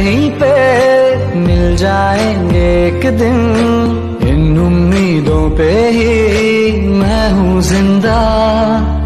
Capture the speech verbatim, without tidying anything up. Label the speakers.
Speaker 1: कहीं पे मिल जाएंगे एक दिन, इन उम्मीदों पे ही मैं हूँ जिंदा।